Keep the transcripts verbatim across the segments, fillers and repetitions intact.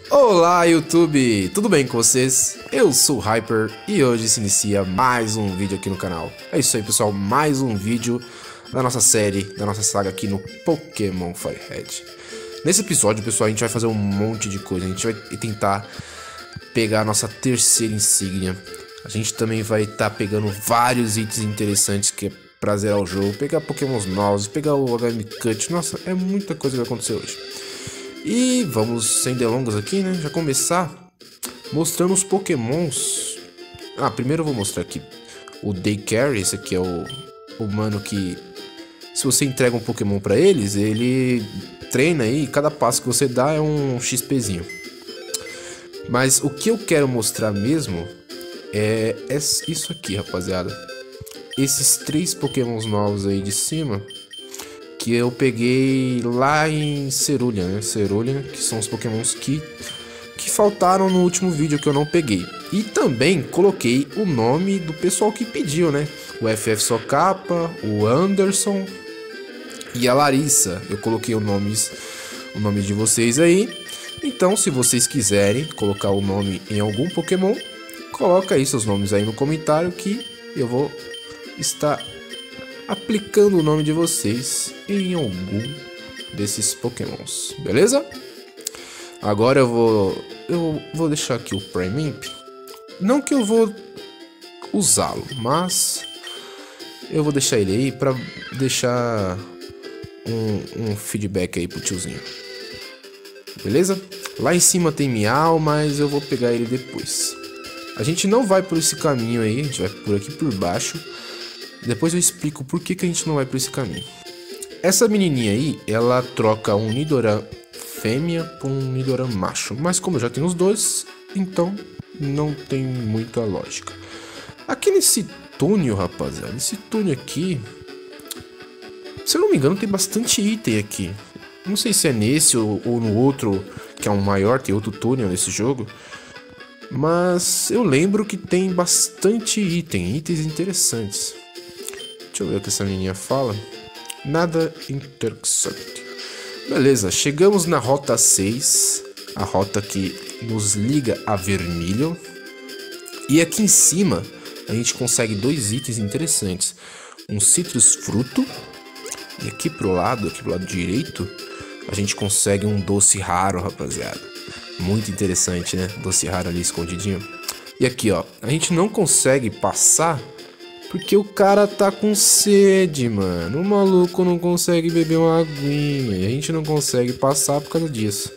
Olá, YouTube! Tudo bem com vocês? Eu sou o Hyper e hoje se inicia mais um vídeo aqui no canal. É isso aí, pessoal, mais um vídeo da nossa série, da nossa saga aqui no Pokémon Firehead. Nesse episódio, pessoal, a gente vai fazer um monte de coisa. A gente vai tentar pegar a nossa terceira insígnia. A gente também vai estar tá pegando vários itens interessantes que é pra zerar o jogo. Pegar Pokémons novos, pegar o H M Cut. Nossa, é muita coisa que vai acontecer hoje. E vamos, sem delongas aqui, né? Já começar mostrando os Pokémons. Ah, primeiro eu vou mostrar aqui o Daycare. Esse aqui é o humano que, se você entrega um Pokémon pra eles, ele treina aí. E cada passo que você dá é um XPzinho. Mas o que eu quero mostrar mesmo é isso aqui, rapaziada. Esses três Pokémons novos aí de cima, que eu peguei lá em Cerulean, né? Cerulean, que são os Pokémons que, que faltaram no último vídeo que eu não peguei. E também coloquei o nome do pessoal que pediu, né? O F F Socapa, o Anderson e a Larissa. Eu coloquei o nome, o nome de vocês aí. Então, se vocês quiserem colocar o nome em algum Pokémon, coloca aí seus nomes aí no comentário que eu vou estar aplicando o nome de vocês em algum desses Pokémons, beleza? Agora eu vou eu vou deixar aqui o Primeape. Não que eu vou usá-lo, mas eu vou deixar ele aí para deixar um, um feedback aí pro tiozinho, beleza? Lá em cima tem Miau, mas eu vou pegar ele depois. A gente não vai por esse caminho aí, a gente vai por aqui por baixo. Depois eu explico por que, que a gente não vai por esse caminho. Essa menininha aí, ela troca um Nidoran fêmea por um Nidoran macho. Mas como eu já tenho os dois, então não tem muita lógica. Aqui nesse túnel, rapaziada, esse túnel aqui, se eu não me engano, tem bastante item aqui. Não sei se é nesse ou, ou no outro, que é um maior, tem outro túnel nesse jogo. Mas eu lembro que tem bastante item, itens interessantes. Deixa eu ver o que essa menininha fala. Nada interessante. Beleza, chegamos na rota seis. A rota que nos liga a Vermilion. E aqui em cima a gente consegue dois itens interessantes. Um Citrus Fruto. E aqui pro lado, aqui pro lado direito, a gente consegue um doce raro, rapaziada. Muito interessante, né? Doce raro ali escondidinho. E aqui, ó, a gente não consegue passar porque o cara tá com sede, mano. O maluco não consegue beber uma aguinha. E a gente não consegue passar por causa disso.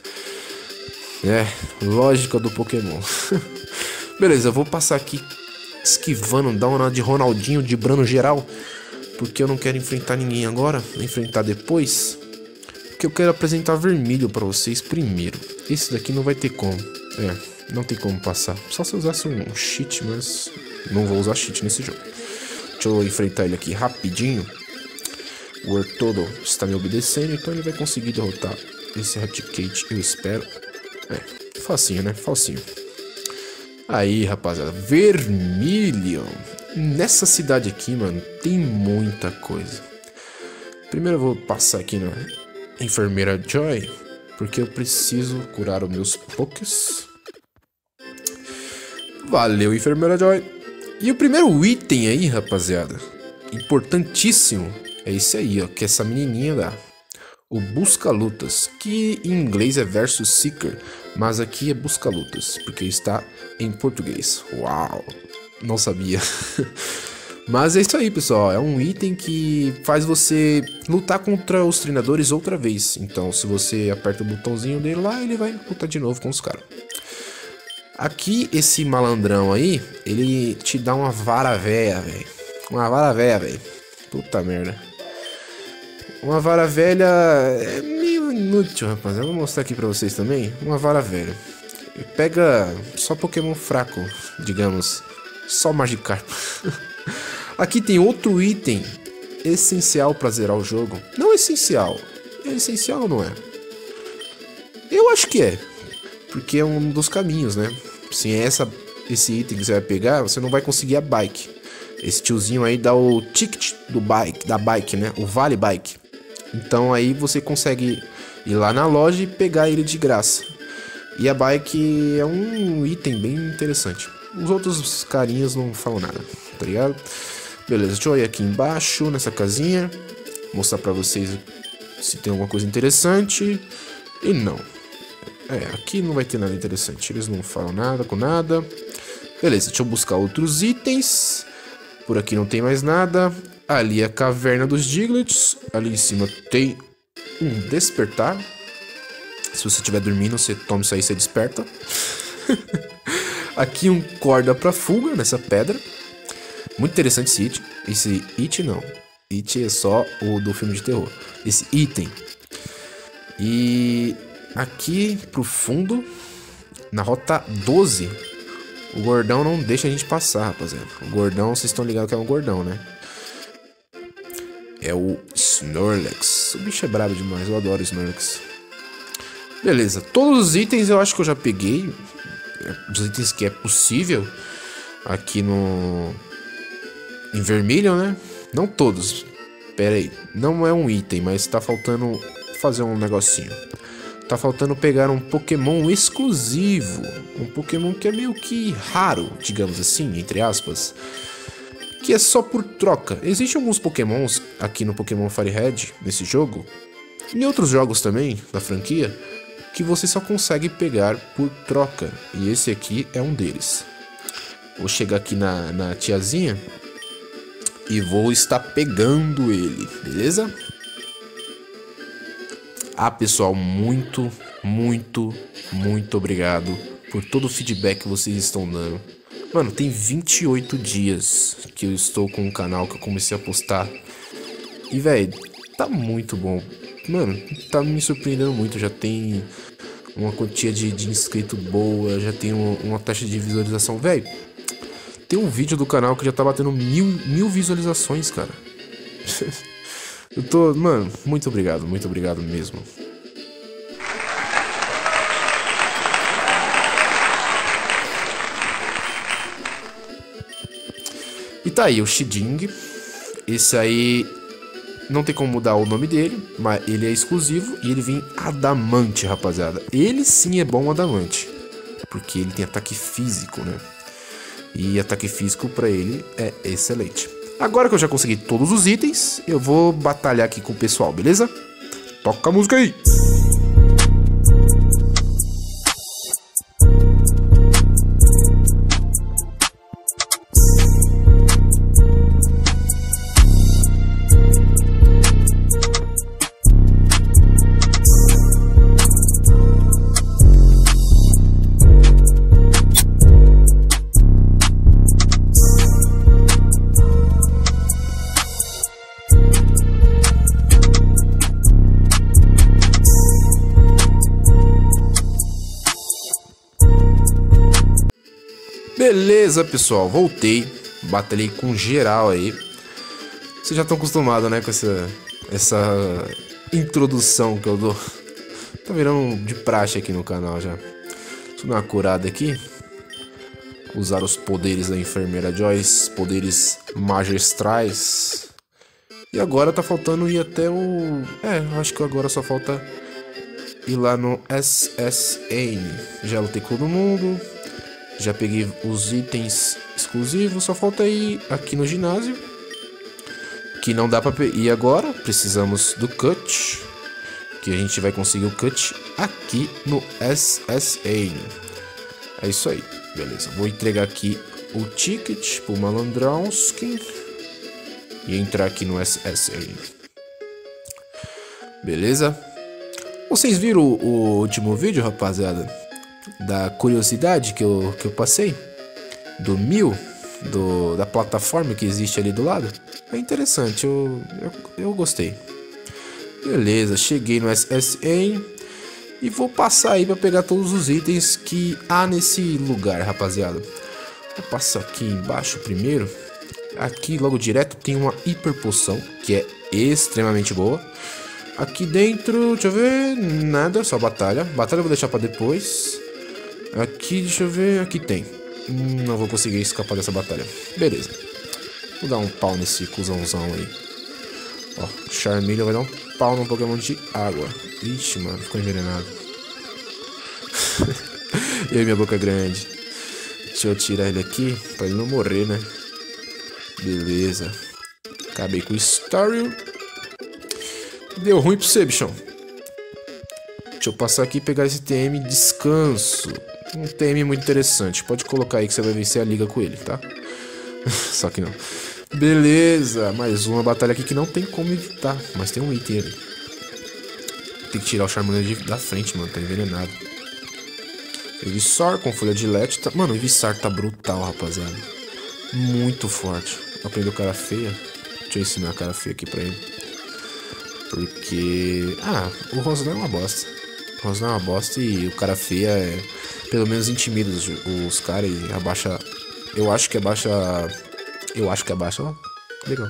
É, lógica do Pokémon. Beleza, eu vou passar aqui esquivando, dar uma de Ronaldinho, de Brano geral. Porque eu não quero enfrentar ninguém agora. Vou enfrentar depois. Porque eu quero apresentar Vermilion pra vocês primeiro. Esse daqui não vai ter como. É, não tem como passar. Só se eu usasse um cheat, mas não vou usar cheat nesse jogo. Deixa eu enfrentar ele aqui rapidinho. O Ertolo está me obedecendo, então ele vai conseguir derrotar esse Raticate, eu espero. É, facinho, né? Facinho. Aí, rapaziada, Vermilion. Nessa cidade aqui, mano, tem muita coisa. Primeiro eu vou passar aqui na Enfermeira Joy, porque eu preciso curar os meus Pokés. Valeu, Enfermeira Joy. E o primeiro item aí, rapaziada, importantíssimo, é esse aí, ó, que essa menininha dá. O Busca-Lutas, que em inglês é Versus Seeker, mas aqui é Busca-Lutas, porque está em português. Uau, não sabia. Mas é isso aí, pessoal, é um item que faz você lutar contra os treinadores outra vez. Então, se você aperta o botãozinho dele lá, ele vai lutar de novo com os caras. Aqui, esse malandrão aí, ele te dá uma vara véia, velho. Uma vara véia, velho. Puta merda. Uma vara velha é meio inútil, rapaz. Eu vou mostrar aqui pra vocês também. Uma vara velha. Pega só Pokémon fraco, digamos. Só Magikarp. Aqui tem outro item essencial pra zerar o jogo. Não essencial. É essencial ou não é? Eu acho que é. Porque é um dos caminhos, né? Se essa, esse item que você vai pegar, você não vai conseguir a bike. Esse tiozinho aí dá o ticket do bike, da bike, né? O Vale Bike. Então aí você consegue ir lá na loja e pegar ele de graça. E a bike é um item bem interessante. Os outros carinhas não falam nada, tá ligado? Beleza, deixa eu ir aqui embaixo, nessa casinha. Mostrar pra vocês se tem alguma coisa interessante. E não. É, aqui não vai ter nada interessante. Eles não falam nada com nada. Beleza, deixa eu buscar outros itens. Por aqui não tem mais nada. Ali é a caverna dos Diglets. Ali em cima tem um despertar. Se você estiver dormindo, você toma isso aí e você desperta. Aqui um corda pra fuga nessa pedra. Muito interessante esse item. Esse item não. It é só o do filme de terror. Esse item. E aqui pro fundo, na rota doze, o gordão não deixa a gente passar, rapaziada. O gordão, vocês estão ligados que é um gordão, né? É o Snorlax. O bicho é brabo demais, eu adoro o Snorlax. Beleza, todos os itens eu acho que eu já peguei. Os itens que é possível aqui no... em Vermilion, né? Não todos. Pera aí. Não é um item, mas tá faltando fazer um negocinho. Tá faltando pegar um Pokémon exclusivo. Um Pokémon que é meio que raro, digamos assim, entre aspas. Que é só por troca. Existem alguns Pokémons aqui no Pokémon Fire Red, nesse jogo. E em outros jogos também, da franquia, que você só consegue pegar por troca. E esse aqui é um deles. Vou chegar aqui na, na tiazinha e vou estar pegando ele, beleza? Ah, pessoal, muito, muito, muito obrigado por todo o feedback que vocês estão dando. Mano, tem vinte e oito dias que eu estou com o canal, que eu comecei a postar. E, velho, tá muito bom. Mano, tá me surpreendendo muito. Já tem uma quantia de, de inscrito boa, já tem uma, uma taxa de visualização. Velho, tem um vídeo do canal que já tá batendo mil, mil visualizações, cara. Eu tô... Mano, muito obrigado, muito obrigado mesmo. E tá aí, o Sheding. Esse aí não tem como mudar o nome dele, mas ele é exclusivo e ele vem adamante, rapaziada. Ele sim é bom adamante, porque ele tem ataque físico, né? E ataque físico pra ele é excelente. Agora que eu já consegui todos os itens, eu vou batalhar aqui com o pessoal, beleza? Toca a música aí! Beleza, pessoal, voltei, batalhei com geral aí. Vocês já estão acostumados, né, com essa, essa introdução que eu dou. Tá virando de praxe aqui no canal já. Deixa eu dar uma curada aqui. Usar os poderes da enfermeira Joyce, poderes magistrais. E agora tá faltando ir até o... É, acho que agora só falta ir lá no S S N. Já lutei com todo mundo. Já peguei os itens exclusivos, só falta ir aqui no ginásio, que não dá pra ir agora. Precisamos do Cut, que a gente vai conseguir o Cut aqui no S S N. É isso aí, beleza. Vou entregar aqui o ticket pro Malandrowski e entrar aqui no S S N. Beleza? Vocês viram o, o último vídeo, rapaziada? Da curiosidade que eu, que eu passei do mil, do, da plataforma que existe ali do lado. É interessante, eu, eu, eu gostei. Beleza, cheguei no S S N e vou passar aí para pegar todos os itens que há nesse lugar, rapaziada. Vou passar aqui embaixo primeiro. Aqui logo direto tem uma hiper poção, que é extremamente boa. Aqui dentro, deixa eu ver, nada, só batalha. Batalha eu vou deixar para depois. Aqui, deixa eu ver, aqui tem. Hum, não vou conseguir escapar dessa batalha. Beleza. Vou dar um pau nesse cuzãozão aí. Ó, Charmeleon vai dar um pau no Pokémon de água. Ixi, mano, ficou envenenado. Eu e minha boca grande. Deixa eu tirar ele aqui pra ele não morrer, né? Beleza. Acabei com o Staryu. Deu ruim pra você, bichão. Deixa eu passar aqui e pegar esse T M Descanso. Um T M muito interessante. Pode colocar aí que você vai vencer a liga com ele, tá? Só que não. Beleza. Mais uma batalha aqui que não tem como evitar. Mas tem um item ali. Tem que tirar o Charmander da frente, mano. Tá envenenado. Ivysaur com folha de Let. Tá... Mano, o Ivysaur tá brutal, rapaziada. Muito forte. Aprendeu cara feia. Deixa eu ensinar a cara feia aqui pra ele. Porque... Ah, o Rosnar é uma bosta. O Rosnar é uma bosta e o cara feia é... Pelo menos intimida os, os caras e abaixa... Eu acho que abaixa... Eu acho que abaixa... Ó, legal.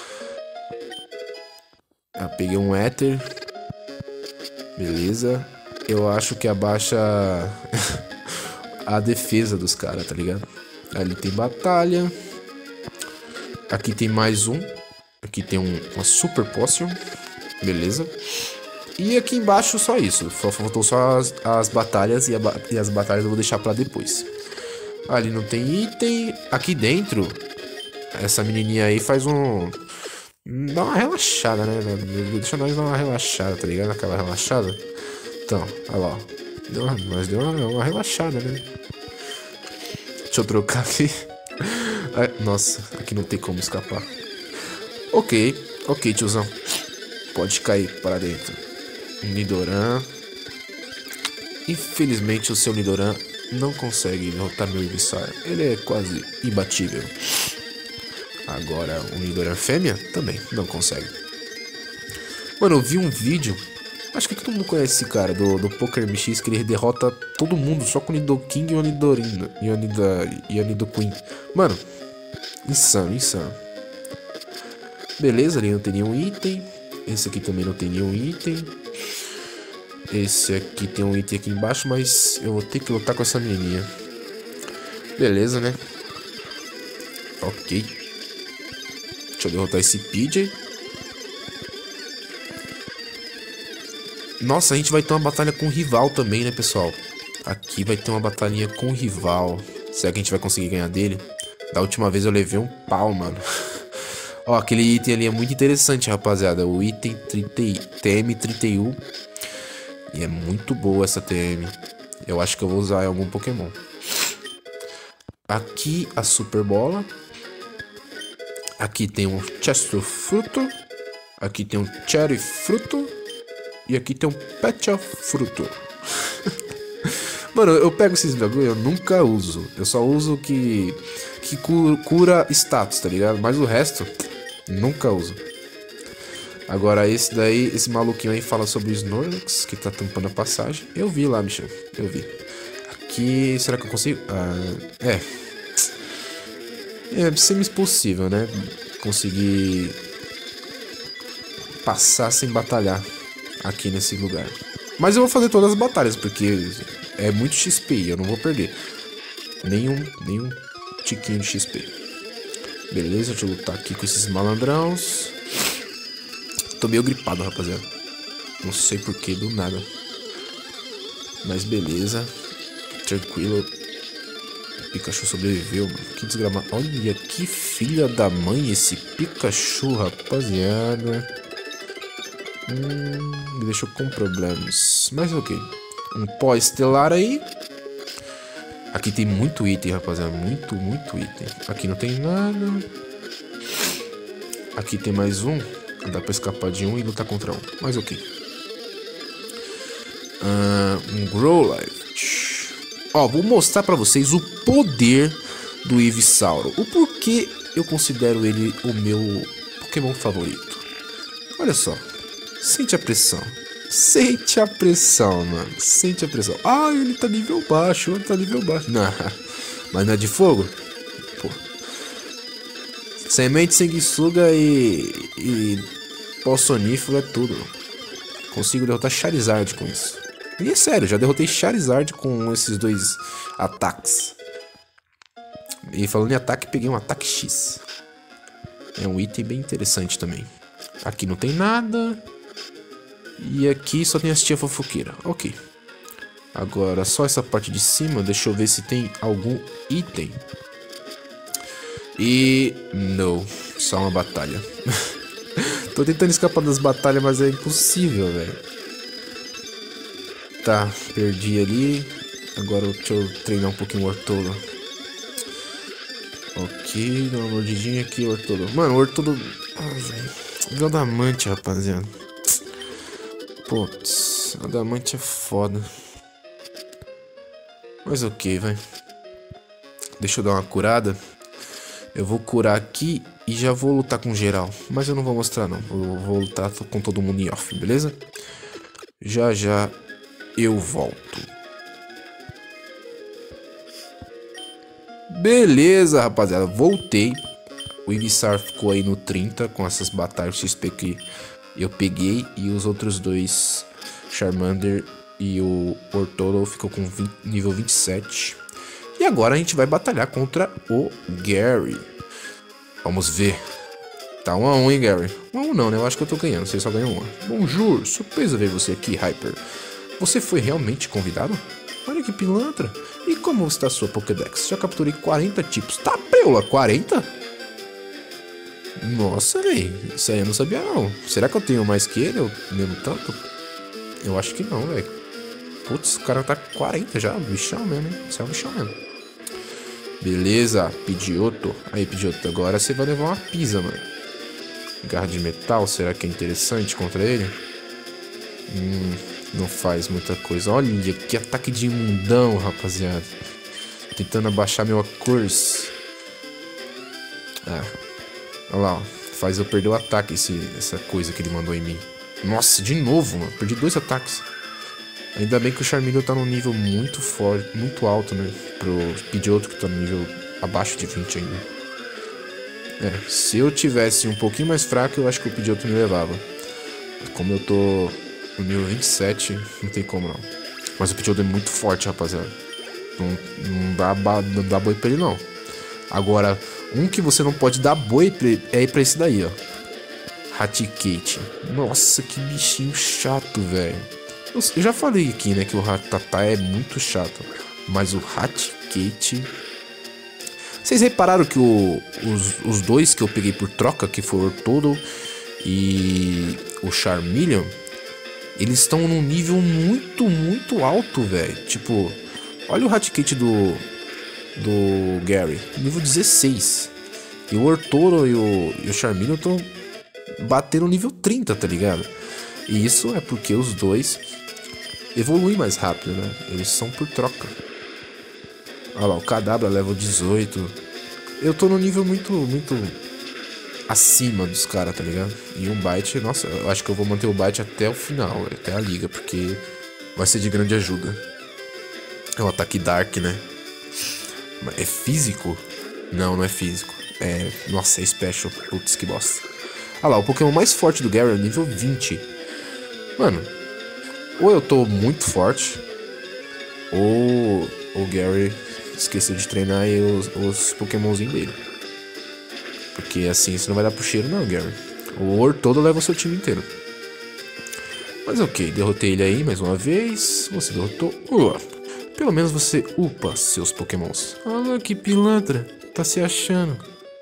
Ah, peguei um Ether. Beleza. Eu acho que abaixa... a defesa dos caras, tá ligado? Ali tem batalha. Aqui tem mais um. Aqui tem um, uma Super Potion. Beleza. E aqui embaixo só isso. Faltou só as, as batalhas. E, a, e as batalhas eu vou deixar pra depois. Ali não tem item. Aqui dentro, essa menininha aí faz um... Dá uma relaxada, né? Deixa nós dar uma relaxada, tá ligado? Aquela relaxada. Então, olha lá. Deu uma, mas deu uma, uma relaxada, né? Deixa eu trocar aqui. Nossa, aqui não tem como escapar. Ok, ok, tiozão. Pode cair para dentro. Nidoran. Infelizmente o seu Nidoran não consegue derrotar meu Ivysaur. Ele é quase imbatível. Agora o Nidoran fêmea também não consegue. Mano, eu vi um vídeo. Acho que todo mundo conhece esse cara do, do Poker M X, que ele derrota todo mundo só com o Nidoking e o Nidorin e o Nida, e o Nidoqueen. Mano, insano, insano. Beleza, ali não tem nenhum item. Esse aqui também não tem nenhum item. Esse aqui tem um item aqui embaixo, mas eu vou ter que lutar com essa menininha. Beleza, né? Ok. Deixa eu derrotar esse P J. Nossa, a gente vai ter uma batalha com o rival também, né, pessoal? Aqui vai ter uma batalhinha com o rival. Será que a gente vai conseguir ganhar dele? Da última vez eu levei um pau, mano. Ó, aquele item ali é muito interessante, rapaziada. O item T M trinta e um. E é muito boa essa T M. Eu acho que eu vou usar em algum Pokémon. Aqui a Super Bola. Aqui tem um Chesto Fruto. Aqui tem um Cherry Fruto. E aqui tem um Pecha Fruto. Mano, eu pego esses bagulho, eu nunca uso. Eu só uso o que, que cura status, tá ligado? Mas o resto, nunca uso. Agora esse daí, esse maluquinho aí fala sobre o Snorlax, que tá tampando a passagem. Eu vi lá, bichão, eu vi. Aqui, será que eu consigo? Ah, é. É semi-possível, né? Conseguir passar sem batalhar aqui nesse lugar. Mas eu vou fazer todas as batalhas, porque é muito X P e eu não vou perder nenhum, nenhum tiquinho de X P. Beleza, deixa eu lutar aqui com esses malandrões. Tô meio gripado, rapaziada. Não sei porquê, do nada. Mas beleza. Tranquilo. O Pikachu sobreviveu, mano. Que desgramado. Olha que filha da mãe esse Pikachu, rapaziada. Hum, me deixou com problemas. Mas ok. Um pó estelar aí. Aqui tem muito item, rapaziada. Muito, muito item. Aqui não tem nada. Aqui tem mais um. Dá pra escapar de um e lutar contra um. Mas ok. Uh, um Growlithe. Ó, vou mostrar pra vocês o poder do Ivysaur. O porquê eu considero ele o meu Pokémon favorito. Olha só. Sente a pressão. Sente a pressão, mano. Sente a pressão. Ah, ele tá nível baixo. Ele tá nível baixo. Não. Mas não é de fogo? Pô. Semente, sanguessuga e... E... pó sonífero é tudo. Consigo derrotar Charizard com isso. E é sério, já derrotei Charizard com esses dois ataques. E falando em ataque, peguei um ataque X. É um item bem interessante também. Aqui não tem nada. E aqui só tem as tia fofoqueira. Ok. Agora, só essa parte de cima, deixa eu ver se tem algum item. E... não, só uma batalha. Tô tentando escapar das batalhas, mas é impossível, velho. Tá, perdi ali. Agora deixa eu treinar um pouquinho o Ortolo. Ok, dá uma mordidinha aqui, Ortolo. Mano, o Ortolo... Viu Adamante, rapaziada. Putz, Adamante é foda. Mas ok, vai. Deixa eu dar uma curada. Eu vou curar aqui e já vou lutar com geral. Mas eu não vou mostrar não. Eu vou lutar com todo mundo em off, beleza? Já já eu volto. Beleza, rapaziada. Voltei. O Ivysaur ficou aí no trinta com essas batalhas X P que eu peguei. E os outros dois, Charmander e o Ortolo, ficou com vinte, nível vinte e sete. E agora a gente vai batalhar contra o Gary. Vamos ver. Tá um a um, hein, Gary? um a um não, né? Eu acho que eu tô ganhando. Você só ganhou uma. Bonjour, surpresa ver você aqui, Hyper. Você foi realmente convidado? Olha que pilantra. E como está a sua Pokédex? Já capturei quarenta tipos. Tá, preula, quarenta? Nossa, velho. Isso aí eu não sabia, não. Será que eu tenho mais que ele? Eu mesmo tanto? Eu acho que não, velho. Putz, o cara tá com quarenta já. Bichão mesmo, hein? Isso é um bichão mesmo. Beleza, Pidgeotto. Aí, Pidgeotto, agora você vai levar uma pisa, mano. Garra de metal, será que é interessante contra ele? Hum, não faz muita coisa. Olha que ataque de imundão, rapaziada. Tentando abaixar meu curse. Ah, olha lá, ó. Faz eu perder o ataque, esse, essa coisa que ele mandou em mim. Nossa, de novo, mano. Perdi dois ataques. Ainda bem que o Charmeleon tá num nível muito forte, muito alto, né? Pro Pidgeotto que tá no nível abaixo de vinte ainda. É, se eu tivesse um pouquinho mais fraco, eu acho que o Pidgeotto me levava. Como eu tô no nível vinte e sete, não tem como não. Mas o Pidgeotto é muito forte, rapaziada. Não, não, dá, não dá boi pra ele, não. Agora, um que você não pode dar boi é pra esse daí, ó. Raticate. Nossa, que bichinho chato, velho. Eu já falei aqui, né, que o Rattata é muito chato. Mas o Raticate... Vocês repararam que o, os, os dois que eu peguei por troca, que foi o Ortolo e o Charmeleon, eles estão num nível muito, muito alto, velho. Tipo, olha o Raticate do, do Gary, nível dezesseis. E o Ortolo e o, e o Charmeleon estão batendo nível trinta, tá ligado? E isso é porque os dois evoluem mais rápido, né? Eles são por troca. Olha lá, o Kadabra level dezoito. Eu tô no nível muito, muito acima dos caras, tá ligado? E um Bite, nossa, eu acho que eu vou manter o Bite até o final, até a liga, porque vai ser de grande ajuda. É um ataque Dark, né? É físico? Não, não é físico. É, nossa, é Special. Putz, que bosta. Olha lá, o Pokémon mais forte do Gary é nível vinte. Mano, ou eu tô muito forte, ou o Gary esqueceu de treinar aí os, os Pokémonzinhos dele. Porque assim você não vai dar pro cheiro não, Gary. O Ortolo leva o seu time inteiro. Mas ok, derrotei ele aí mais uma vez. Você derrotou. Uh, pelo menos você upa seus Pokémons. Ah, que pilantra. Tá se achando.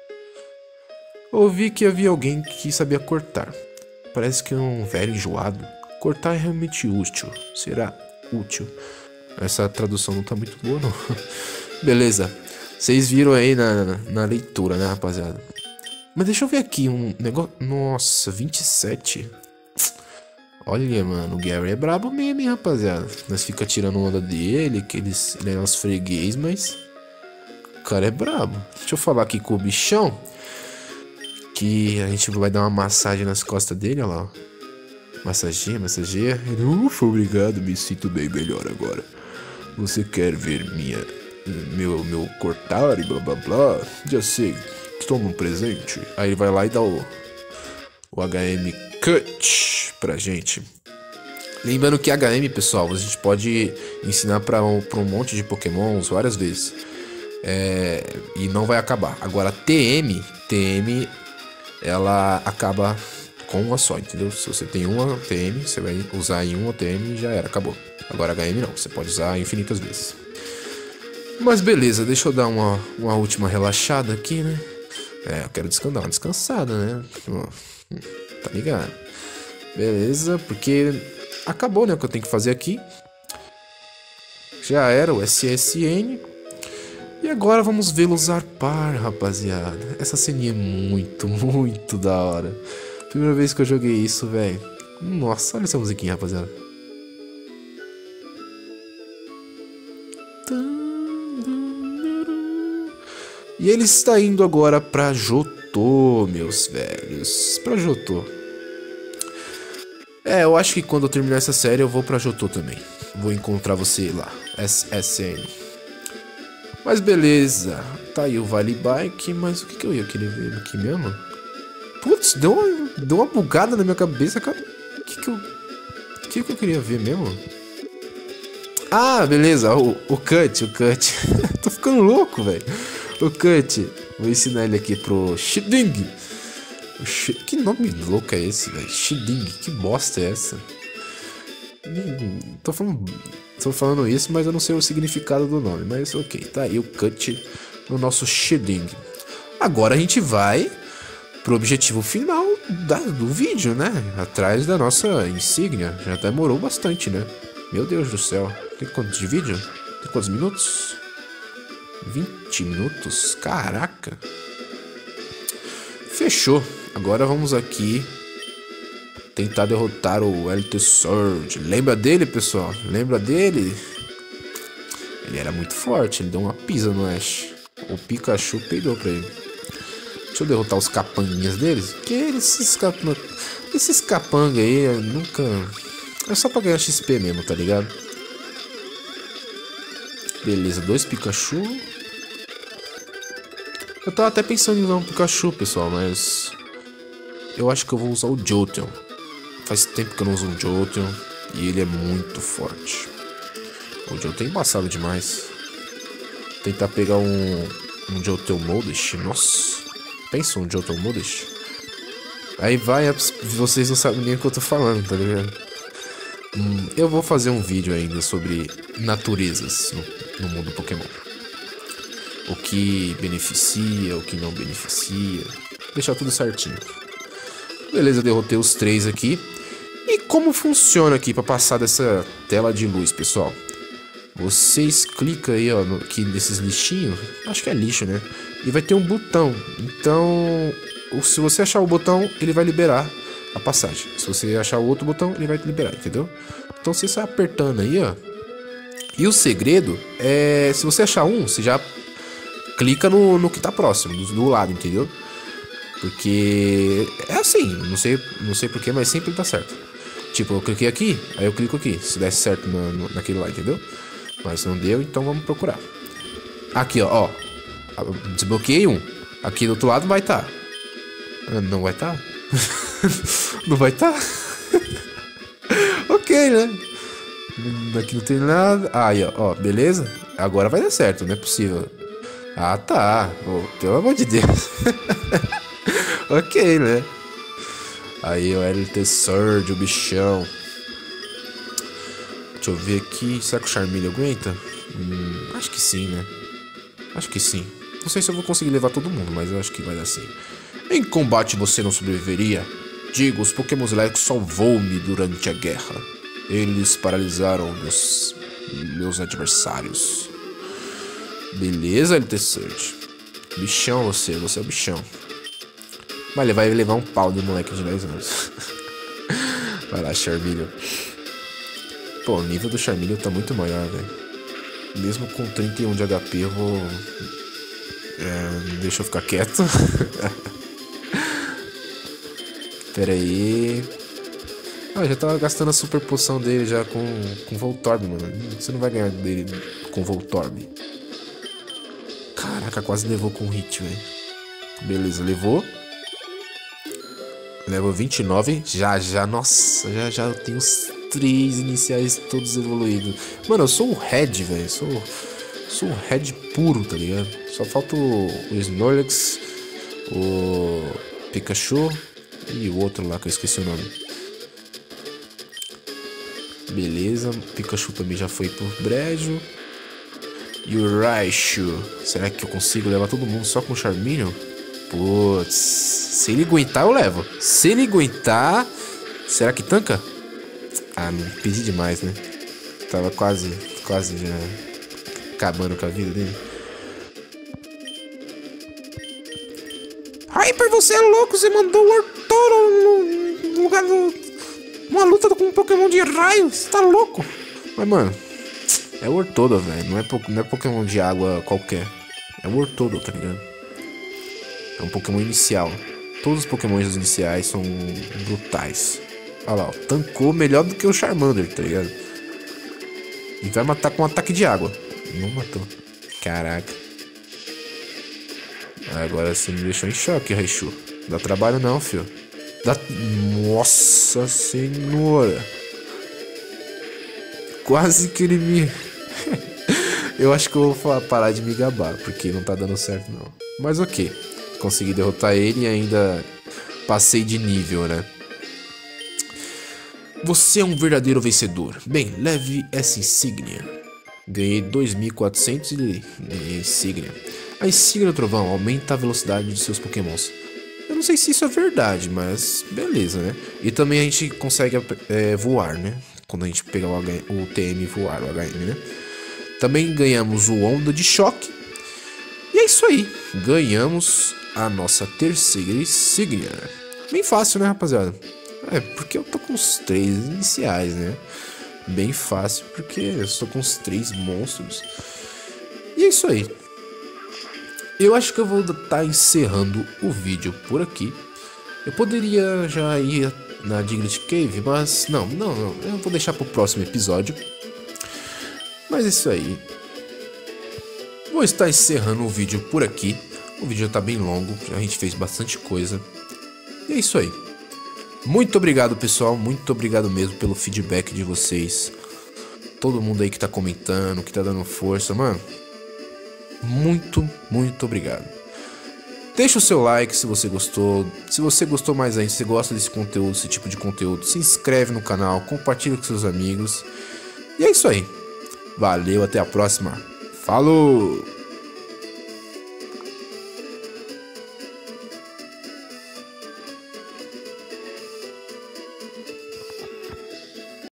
Ouvi que havia alguém que sabia cortar. Parece que é um velho enjoado. Cortar é realmente útil. Será útil. Essa tradução não tá muito boa, não. Beleza. Vocês viram aí na, na, na leitura, né, rapaziada? Mas deixa eu ver aqui um negócio... Nossa, vinte e sete. Olha, mano, o Gary é brabo mesmo, hein, rapaziada. Nós fica tirando onda dele, que eles, ele é nosso freguês, mas... O cara é brabo. Deixa eu falar aqui com o bichão. Que a gente vai dar uma massagem nas costas dele, olha lá. Massageia, massageia. Ele, ufa, obrigado, me sinto bem melhor agora. Você quer ver minha... Meu, meu cortar e blá blá blá? Já sei. Toma um presente. Aí ele vai lá e dá o... O H M Cut pra gente. Lembrando que H M, pessoal, a gente pode ensinar pra um, pra um monte de Pokémons várias vezes. É, e não vai acabar. Agora T M, T M, ela acaba com uma só, entendeu? Se você tem uma T M, você vai usar em uma T M e já era, acabou. Agora H M não, você pode usar infinitas vezes. Mas beleza, deixa eu dar uma, uma última relaxada aqui, né? É, eu quero descansar, uma descansada, né? Tá ligado? Beleza, porque acabou, né, o que eu tenho que fazer aqui. Já era o S S N. E agora vamos vê-los zarpar, rapaziada. Essa ceninha é muito, muito da hora. Primeira vez que eu joguei isso, velho. Nossa, olha essa musiquinha, rapaziada. E ele está indo agora pra Johto, meus velhos. Pra Johto. É, eu acho que quando eu terminar essa série eu vou pra Johto também. Vou encontrar você lá. S S N. Mas beleza. Tá aí o Vale Bike. Mas o que, que eu ia querer ver aqui mesmo? Putz, deu uma, deu uma bugada na minha cabeça, cara. O que que eu... O que que eu queria ver mesmo? Ah, beleza. O, o Cut, o Cut. Tô ficando louco, velho. O Cut. Vou ensinar ele aqui pro Shiding. Sh... Que nome louco é esse, velho? Shiding. Que bosta é essa? Hum, tô falando... Tô falando isso, mas eu não sei o significado do nome. Mas ok, tá aí o Cut no nosso Shiding. Agora a gente vai pro objetivo final da, do vídeo, né? Atrás da nossa insígnia. Já demorou bastante, né? Meu Deus do céu. Tem quantos de vídeo? Tem quantos minutos? vinte minutos? Caraca. Fechou. Agora vamos aqui tentar derrotar o Elite Surge. Lembra dele, pessoal? Lembra dele? Ele era muito forte. Ele deu uma pisa no Ash. O Pikachu peidou pra ele. Deixa eu derrotar os capanguinhas deles. Que esses capangas... Esses capangas aí, eu nunca... É só pra ganhar X P mesmo, tá ligado? Beleza, dois Pikachu. Eu tava até pensando em usar um Pikachu, pessoal, mas... Eu acho que eu vou usar o Jolteon. Faz tempo que eu não uso um Jolteon. E ele é muito forte. O Jolteon é embaçado demais. Tentar pegar um... Um Jolteon Modish. Nossa. Pensa um Jolteon Modish. Aí vai... Vocês não sabem nem o que eu tô falando, tá ligado? Hum, eu vou fazer um vídeo ainda sobre naturezas no, no mundo Pokémon. O que beneficia, o que não beneficia. Deixar tudo certinho. Beleza, derrotei os três aqui. E como funciona aqui para passar dessa tela de luz, pessoal? Vocês clicam aí, ó, no, aqui nesses lixinhos. Acho que é lixo, né? E vai ter um botão. Então, se você achar o botão, ele vai liberar a passagem. Se você achar o outro botão, ele vai te liberar, entendeu? Então você sai apertando aí, ó. E o segredo é... Se você achar um, você já clica no, no que tá próximo, do, do lado, entendeu? Porque é assim, não sei, não sei porquê, mas sempre dá certo. Tipo, eu cliquei aqui, aí eu clico aqui, se desse certo na, no, naquele lá, entendeu? Mas não deu, então vamos procurar. Aqui, ó, ó. Desbloqueei um. Aqui do outro lado vai estar. Tá. Não vai estar? Tá? Não vai estar? Tá? Ok, né? Aqui não tem nada. Aí, ó, ó, beleza? Agora vai dar certo, não é possível. Ah, tá. Oh, pelo amor de Deus. Ok, né? Aí, o Elite Surge, o bichão. Deixa eu ver aqui. Será que o Charmeleon aguenta? Hum, acho que sim, né? Acho que sim. Não sei se eu vou conseguir levar todo mundo, mas eu acho que vai dar sim. Em combate você não sobreviveria? Digo, os Pokémon elétricos salvou-me durante a guerra. Eles paralisaram meus, meus adversários. Beleza, Elite Surge. Bichão você, você é o bichão. Mas ele vai levar um pau de moleque de dez anos. Vai lá, Charmeleon. Pô, o nível do Charmeleon tá muito maior, velho. Mesmo com trinta e um de H P, eu vou... É, deixa eu ficar quieto. Pera aí. Ah, já tava gastando a super poção dele já com, com Voltorb, mano. Você não vai ganhar dele com Voltorb. Caraca, quase levou com hit, velho. Beleza, levou. Level vinte e nove. Já, já, nossa, já, já eu tenho os três iniciais todos evoluídos. Mano, eu sou o Red, velho. Sou, sou o Red puro, tá ligado? Só falta o, o Snorlax, o Pikachu e o outro lá que eu esqueci o nome. Beleza, Pikachu também já foi pro brejo. E o Raichu, será que eu consigo levar todo mundo só com o Charmeleon? Putz, se ele aguentar eu levo. Se ele aguentar, será que tanca? Ah, não pedi demais, né? Tava quase, quase já acabando com a vida dele. Hyper, você é louco, você mandou o Ortoro no, no lugar do... uma luta com um Pokémon de raio, você tá louco? Mas, mano, é o Ortodo, velho, não é, não é Pokémon de água qualquer. É o Ortodo, tá ligado? É um Pokémon inicial. Todos os Pokémons iniciais são brutais. Olha lá, ó, tancou melhor do que o Charmander, tá ligado? E vai matar com um ataque de água. Não matou. Caraca. Agora você me deixou em choque, Raichu. Dá trabalho não, fio. Dá... Nossa senhora. Quase que ele me... Eu acho que eu vou parar de me gabar, porque não tá dando certo não. Mas ok. Consegui derrotar ele e ainda passei de nível, né? Você é um verdadeiro vencedor. Bem, leve essa insígnia. Ganhei dois mil e quatrocentos e ganhei a insígnia. A insígnia do trovão aumenta a velocidade de seus pokémons. Eu não sei se isso é verdade, mas beleza, né? E também a gente consegue é, voar, né? Quando a gente pegar o, H o T M e voar, o H M, né? Também ganhamos o Onda de Choque. E é isso aí. Ganhamos a nossa terceira insígnia. Bem fácil, né, rapaziada? É, porque eu tô com os três iniciais, né? Bem fácil, porque eu estou com os três monstros. E é isso aí. Eu acho que eu vou estar encerrando o vídeo por aqui. Eu poderia já ir na Diglett Cave, mas não, não, não. Eu vou deixar pro próximo episódio. Mas é isso aí. Vou estar encerrando o vídeo por aqui. O vídeo já tá bem longo, a gente fez bastante coisa. E é isso aí. Muito obrigado, pessoal. Muito obrigado mesmo pelo feedback de vocês. Todo mundo aí que tá comentando, que tá dando força, mano. Muito, muito obrigado. Deixa o seu like se você gostou. Se você gostou mais ainda, se você gosta desse conteúdo, desse tipo de conteúdo, se inscreve no canal, compartilha com seus amigos. E é isso aí. Valeu, até a próxima. Falou!